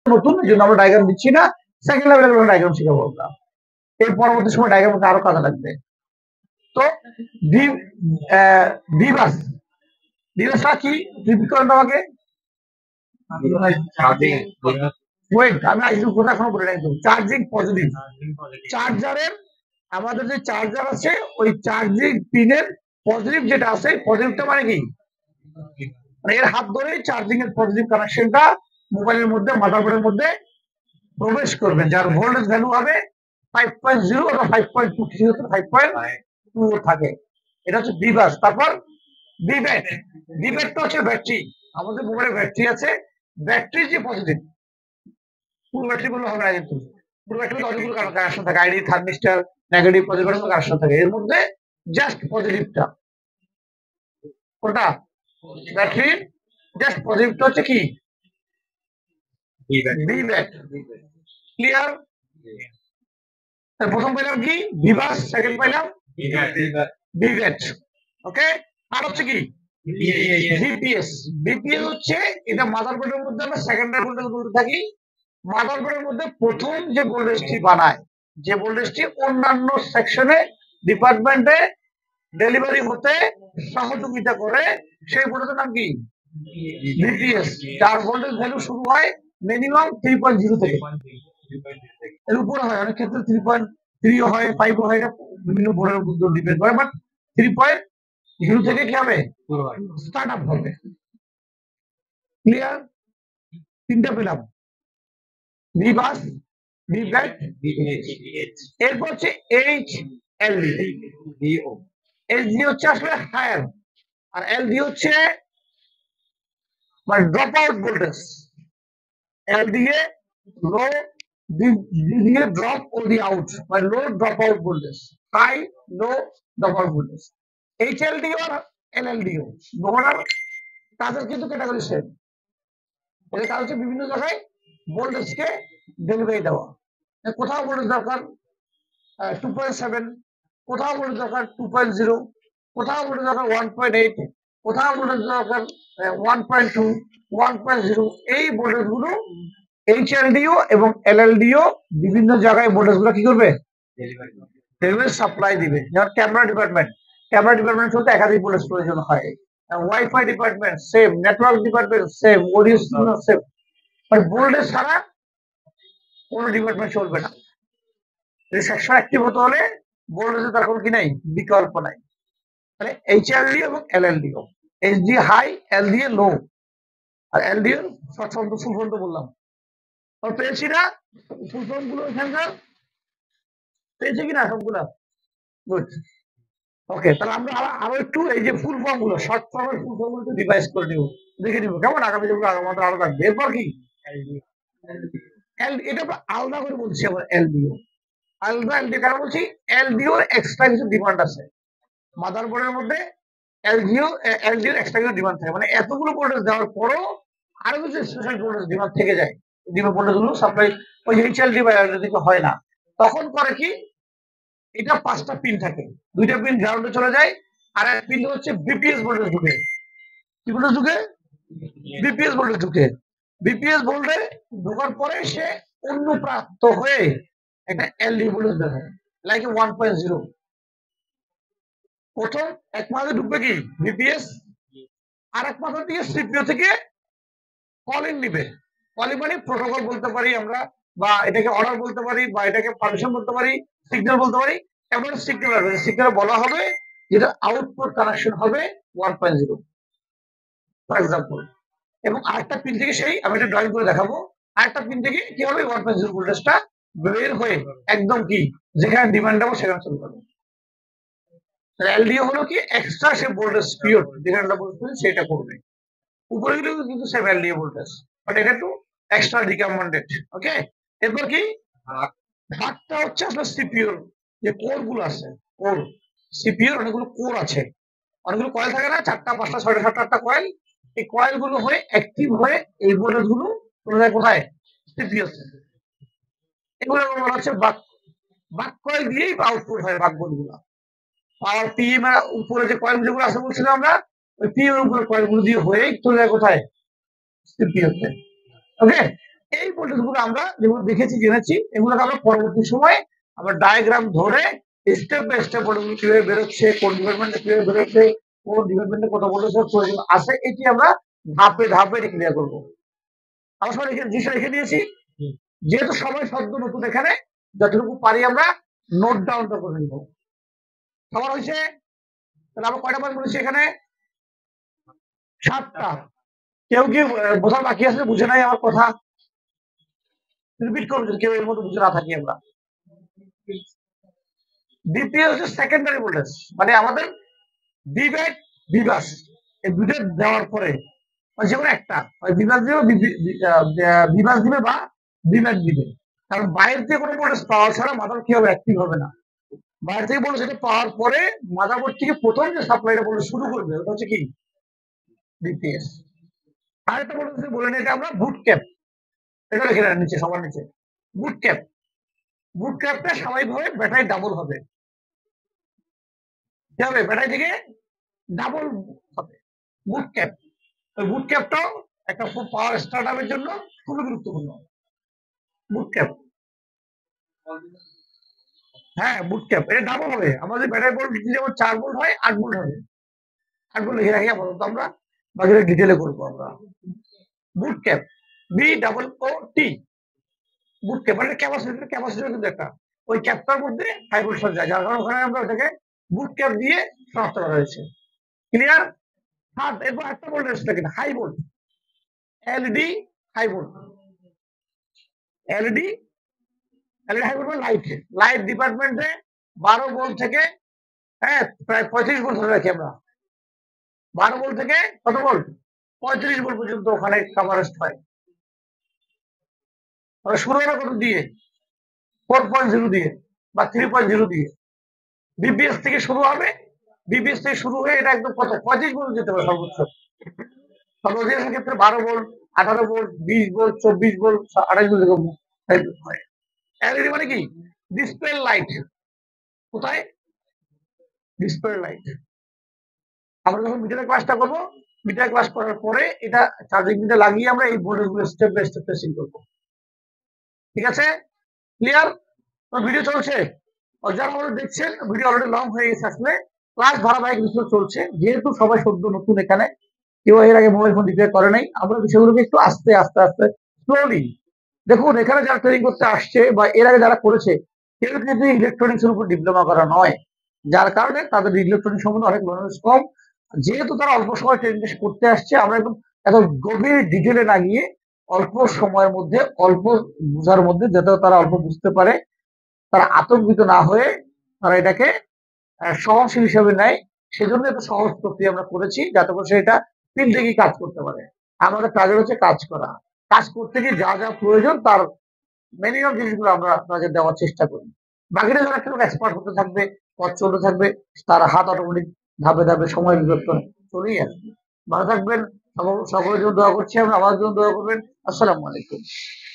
নতুন, এই জন্য আমরা ডায়াগ্রাম দিচ্ছি না, সেকেন্ড লেভেলের ডায়াগ্রাম শিখাবো আমরা। এর পরবর্তী সময় ডায়াগ্রাম করতে আরো কাজে লাগবে। তো ডিভাসটা কি রিপিট করেন আমাকে। ওয়েট, আমি আজকে কথা এখনো বলে নাই। তো চার্জিং পজিটিভ, চার্জারের আমাদের যে চার্জার আছে ওই চার্জিং পিনের পজিটিভ যেটা আছে, পজিটিভটা মানে কি, মানে এর হাত ধরে চার্জিং এর পজিটিভ কানেকশনটা মোবাইলের মধ্যে, মাদারবোর্ডের মধ্যে প্রবেশ করবে, যার ভোল্টেজ ভ্যালু হবে 5.0 অথবা 5.2, 5.2 থাকে। এটা হচ্ছে বিবাস। তারপর বিব্যাট, বিব্যাটটা হচ্ছে ব্যাটারি। আমাদের মোবাইলে ব্যাটারি আছে, ব্যাটারি যে পজিটিভ, ফুল ব্যাটারি বললে হবে না, কিন্তু ফুল ব্যাটারি অনেকগুলো কানেকশন থাকে, ID, thermistor, negative, positive connection থাকে। এর মধ্যে জাস্ট পজিটিভটা, কোনটা ব্যাটারির জাস্ট পজিটিভটা হচ্ছে কি বিব্যাট। ক্লিয়ার? প্রথম পাইলাম কি বিবাস, সেকেন্ড পাইলাম বিব্যাট। ওকে, আর হচ্ছে কি বিপিএস। বিপিএস হচ্ছে এটা মাদারবোর্ডের মধ্যে আমরা সেকেন্ডারি ভোল্টেজ বলতে থাকি। মাদারবোর্ডের মধ্যে প্রথম যে ভোল্টেজটি বানায়, যে ভোল্টেজটি অন্যান্য সেকশনে, ডিপার্টমেন্টে ডেলিভারি হতে সহযোগিতা করে, সেই ভোল্টেজের নাম কি বিপিএস। যার ভোল্টেজ ভ্যালু শুরু হয় মিনিমাম 3.0 থেকে, এর উপরে হয়, অনেক ক্ষেত্রে 3.3 হয়, 5 হয়, বিভিন্ন বোর্ডের উপর ডিপেন্ড করে, বাট 3.0 থেকে কি হবে স্টার্ট আপ হবে। ক্লিয়ার? তিনটা পেলাম, বিবাস, বিব্যাট, এরপর হচ্ছে H L D. H D হচ্ছে আসলে হায়ার, আর এল ডি হচ্ছে মানে ড্রপ আউট ভোল্টেজ। এল দিয়ে লো, ডি দিয়ে ড্রপ ও দি আউট, মানে low drop out voltage, high low drop out voltage. H L D আর এল এল ডি দুটোর কাজের কিন্তু ক্যাটাগরি সেম। এর কাজ হচ্ছে বিভিন্ন জায়গায় ভোল্টেজকে ডেলিভারি দেওয়া। কোথাও ভোল্টেজ দরকার 2.7, কোথাও ভোল্টেজ দরকার 2.0, কোথাও ভোল্টেজ দরকার 1.8, কোথাও ভোল্টেজ দরকার 1.2, 1.0। এই ভোল্টেজ গুলো এইচএলডিও এবং এলএলডিও বিভিন্ন জায়গায় ভোল্টেজ গুলো কি করবে, ডেলিভারি সাপ্লাই দিবে। যেমন ক্যামেরা ডিপার্টমেন্ট চলতে একাধিক ভোল্টেজ প্রয়োজন হয়, Wi-Fi department same, network department same, audio signal same. But voltage ছাড়া কোনো ডিপার্টমেন্ট চলবে না। সেকশন অ্যাক্টিভ হতে হলে ভোল্টেজের তার কোনো কি নাই, বিকল্প নাই। মানে এইচএলডি এবং এলএলডিও, এইচডি হাই, এলডি লো, আর এলডি শর্ট ফর্ম তো ফুল ফর্ম তো বললাম। পেয়েছি না ফুল ফর্ম গুলো এখানকার? পেয়েছে কিনা সবগুলা? গুড। ওকে, তাহলে আমরা আরো একটু এই যে ফুল ফর্ম গুলো, শর্ট ফর্মের ফুল ফর্ম গুলো রিভাইজ করে নিব, দেখে নিব কেমন, আগামী যেগুলো আমাদের আরো থাকবে। এরপর কি এটা আলাদা করে বলছি আবার এলডিও, আলাদা এলডিও কেন বলছি, এলডিও এক্সট্রা কিছু ডিমান্ড আছে মাদারবোর্ডের মধ্যে। এলডিও এক্সট্রা কিছু ডিমান্ড থাকে, মানে এতগুলো ভোল্টেজ দেওয়ার পরও আরো কিছু স্পেশাল ভোল্টেজ ডিমান্ড থেকে যায়। ভোল্টেজ গুলো সাপ্লাই ওই এইচএলডি বা এলডি হয় না, তখন করে কি, এটা 5টা পিন থাকে, 2টা পিন গ্রাউন্ডে চলে যায়, আর এক পিন হচ্ছে বিপিএস ভোল্টেজ ঢুকে। কি ভোল্টেজ ঢুকে? বিপিএস ভোল্টেজ ঢুকে। বিপিএস ভোল্টেজ ঢোকার পরে সে অনুপ্রাপ্ত হয়ে একটা এলডি ভোল্টেজ দেয়, লাইক 1.0। প্রথম এক মাত্রা ঢুকবে কি বিপিএস, আর এক মাত্রা দিয়ে সিপিইউ থেকে কলিং নিবে। কলিং মানে প্রোটোকল বলতে পারি আমরা, বা এটাকে অর্ডার বলতে পারি, বা এটাকে পারমিশন বলতে পারি, সিগন্যাল বলতে পারি। এমন সিগন্যাল আসবে, সিগন্যাল বলা হবে যেটা আউটপুট কানেকশন হবে 1.0 ফর এক্সাম্পল। এবং আরেকটা পিন থেকে সেই, আমি এটা ড্রয়িং করে দেখাবো, আরেকটা পিন থেকে কি হবে 1.0 ভোল্টেজটা বের হয়ে একদম কি যেখানে ডিমান্ড হবে সেখানে চলে যাবে। এলডিও হলো কি এক্সট্রা সে ভোল্টেজ পিরিয়ড যেখানে বলতে সেটা করবে, উপরে কিন্তু সেম এলডিও ভোল্টেজ, বাট এটা একটু এক্সট্রা রিকমেন্ডেড। ওকে, এরপর কি ভাগটা হচ্ছে আসলে সিপিইউর যে কোর গুলো আছে, কোর সিপিইউর অনেকগুলো কোর আছে, অনেকগুলো কয়েল থাকে না, 4টা 5টা 6টা 7টা 8টা কয়েল। এই কয়েল গুলো হয়ে অ্যাক্টিভ হয়ে এই ভোল্টেজ গুলো চলে যায় কোথায়, সিপিইউ। এগুলো বলা হচ্ছে বাক কয়েল দিয়েই আউটপুট হয় বাক গুলো। আর পিএম উপরে যে কয়েল গুলো আছে বলছিলাম আমরা, ওই পিএম এর উপরে কয়েল গুলো দিয়ে হয়ে চলে যায় কোথায়, সিপিইউ তে। ওকে, এই ভোল্টেজ গুলো আমরা যেগুলো দেখেছি জেনেছি এগুলোকে আমরা পরবর্তী সময় আমরা ডায়াগ্রাম ধরে স্টেপ বাই স্টেপ ভোল্টেজ কিভাবে বেরোচ্ছে, কোন ডিপার্টমেন্টে কিভাবে বেরোচ্ছে, কোন ডিপার্টমেন্টে কত ভোল্টেজ প্রয়োজন আছে, এটি আমরা ধাপে ধাপে ক্লিয়ার করবো। আমরা সবাই জিনিসটা রেখে দিয়েছি। যেহেতু সবাই শব্দ নতুন, এখানে যতটুকু পারি আমরা নোট ডাউনটা করে নিব। সবার হয়েছে? তাহলে আমরা কয়টা পয়েন্ট বলেছি এখানে? 7টা। কেউ কি বোঝার বাকি আছে, বুঝে নাই আমার কথা? রিপিট করবো যদি কেউ এর মধ্যে বুঝে না থাকি। আমরা ডিপিএস হচ্ছে সেকেন্ডারি ভোল্টেজ, মানে আমাদের বিভেদ বিভাস এই দুটো দেওয়ার পরে যে কোনো একটা বিভাস দিবে, বিভাস দিবে বা বিভেদ দিবে। কারণ বাইরে থেকে কোনো ভোল্টেজ পাওয়া ছাড়া মাদার কি হবে, অ্যাক্টিভ হবে না। বাইরে থেকে ভোল্টেজ এটা পাওয়ার পরে মাদারবোর্ড থেকে প্রথম যে সাপ্লাইটা ভোল্টেজ শুরু করবে ওটা হচ্ছে কি ডিপিএস। আরেকটা ভোল্টেজ বলে নিই, এটা আমরা বুট ক্যাপ, এটা লিখে নেন নিচে, সবার নিচে বুট ক্যাপ। বুট ক্যাপটা স্বাভাবিকভাবে ব্যাটারি ডাবল হবে, কি হবে? ব্যাটারি থেকে ডাবল হবে বুট ক্যাপ। ওই বুট ক্যাপটাও একটা পাওয়ার স্টার্টআপের জন্য খুবই গুরুত্বপূর্ণ। বুট ক্যাপ, হ্যাঁ বুট ক্যাপ, এটা ডাবল হবে। আমাদের ব্যাটারি ভোল্ট যেমন 4 ভোল্ট হয়, 8 ভোল্ট হবে। 8 ভোল্ট লিখে রাখি আপাতত, আমরা বাকিটা ডিটেলে করবো। আমরা boot cap, BOOT, boot cap মানে ক্যাপাসিটর, ক্যাপাসিটর কিন্তু একটা ওই ক্যাপটার মধ্যে হাই ভোল্টেজ যায়, যার কারণে ওখানে আমরা ওটাকে বুট ক্যাপ দিয়ে শনাক্ত করা হয়েছে। ক্লিয়ার? থার্ড, এরপর একটা ভোল্টেজটা কিন্তু high volt, LED high volt. LED high volt মানে লাইট, লাইট ডিপার্টমেন্টে 12 ভোল্ট থেকে হ্যাঁ প্রায় 35 ভোল্ট ধরে রাখি আমরা। 12 ভোল্ট থেকে কত ভোল্ট? 35 ভোল্ট পর্যন্ত ওখানে কাভারেজ হয়। শুরু হবে কত দিয়ে? 4.0 দিয়ে বা 3.0 দিয়ে বিবিএস থেকে শুরু হবে। বিবিএস থেকে শুরু হয়ে এটা একদম কত 35 ভোল্ট যেতে পারে সর্বোচ্চ। সর্বোচ্চ ক্ষেত্রে 12 volt, 18 volt, 20 volt, 24 volt, 28 volt এরকম হয়। এলইডি মানে কি? Display light. কোথায়? Display light. আমরা যখন মিটার ক্লাসটা করবো, মিটার ক্লাস করার পরে এটা চার্জিং মিটার লাগিয়ে আমরা এই ভোল্টেজ গুলো স্টেপ বাই স্টেপ টেস্টিং করবো। ঠিক আছে? ক্লিয়ার? ভিডিও চলছে, যারা আমাদের দেখছেন ভিডিও অলরেডি লং হয়ে গেছে, আসলে ক্লাস ধারাবাহিক বিষয় চলছে। যেহেতু সবাই সদ্য নতুন, এখানে কেউ এর আগে মোবাইল ফোন রিপেয়ার করে নাই, আমরা বিষয়গুলোকে একটু আস্তে আস্তে আস্তে স্লোলি দেখুন। এখানে যারা ট্রেনিং করতে আসছে বা এর আগে যারা করেছে, কেউ কিন্তু ইলেকট্রনিক্স এর উপর ডিপ্লোমা করা নয়, যার কারণে তাদের ইলেকট্রনিক্স সম্বন্ধে অনেক নলেজ কম। যেহেতু তারা অল্প সময় ট্রেনিং করতে আসছে, আমরা একদম এত গভীর ডিটেলে না গিয়ে অল্প সময়ের মধ্যে, অল্প বোঝার মধ্যে, যাতে তারা অল্প বুঝতে পারে, তারা আতঙ্কিত না হয়ে তারা এটাকে সহনশীল হিসেবে নেয়। সেজন্য এত সহজ প্রক্রিয়া আমরা করেছি, যাতে করে সেটা দিন থেকেই কাজ করতে পারে। আমাদের কাজের হচ্ছে কাজ করা। কাজ করতে গিয়ে যা যা প্রয়োজন তার মিনিমাম জিনিসগুলো আমরা আপনাদের দেওয়ার চেষ্টা করি। বাকিটা যারা কেউ এক্সপার্ট হতে থাকবে, পথ চলতে থাকবে, তার হাত অটোমেটিক ধাপে ধাপে সময় বিবর্তন চলেই আসবে। ভালো থাকবেন, সকলের জন্য দোয়া করছি, আমরা আমাদের জন্য দোয়া করবেন। আসসালামু আলাইকুম।